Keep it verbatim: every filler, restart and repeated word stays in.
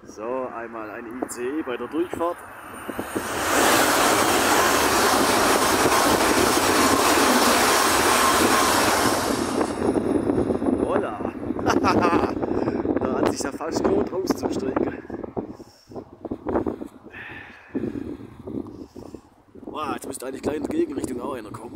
So, einmal ein I C E bei der Durchfahrt. Holla! Da hat sich ja fast gelohnt rauszusteigen. Wow, jetzt müsste eigentlich gleich in die Gegenrichtung auch einer kommen.